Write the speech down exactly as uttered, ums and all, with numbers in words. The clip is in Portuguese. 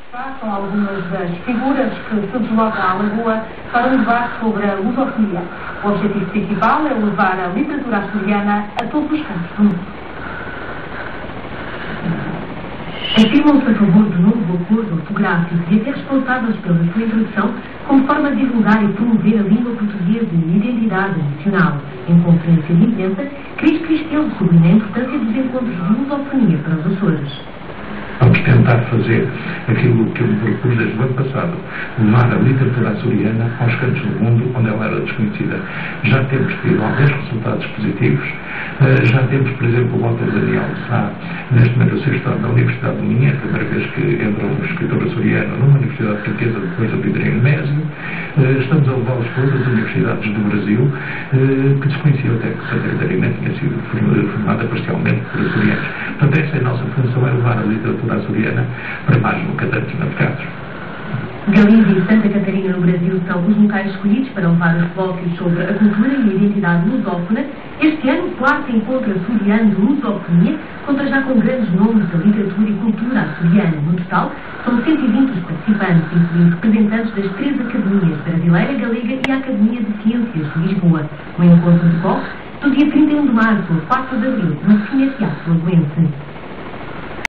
São algumas das figuras que se deslocam à Lagoa para um debate sobre a lusofonia. O objetivo principal é levar a literatura açoriana a todos os cantos do mundo. Afirmam-se a favor do novo acordo ortográfico e até responsáveis pela sua introdução como forma de divulgar e promover a língua portuguesa e a identidade nacional. Em conferência de imprensa, Cris Cristelo sublinha a importância dos encontros de lusofonia para os Açores. Vamos tentar fazer aquilo que eu me propus desde o ano passado, levar a literatura açoriana aos cantos do mundo onde ela era desconhecida. Já temos tido alguns resultados positivos, já temos, por exemplo, o Walter Daniel Sá, neste momento o seu estado da Universidade de Minha, a primeira vez que entra um escritor açoriano numa universidade portuguesa depois do Pedrinho Mésio. Estamos a levá-los para outras universidades do Brasil, que desconheciam até que Santa Catarina tinha sido formada parcialmente por açorianos. Portanto, essa é a nossa função, é levar a literatura açoriana para mais nunca tantos mercados. Galiza e Santa Catarina no Brasil são os locais escolhidos para levar os colóquios sobre a cultura e a identidade lusófona. Este ano, o quarto encontro açoriano de lusofonia conta já com grandes nomes da literatura e cultura açoriana. No total, são cento e vinte os participantes, incluindo representantes das três academias, brasileira, galega e a Academia de Ciências de Lisboa. O encontro decorre do dia trinta e um de março ao quatro de abril, no Cine Teatro Lagoense.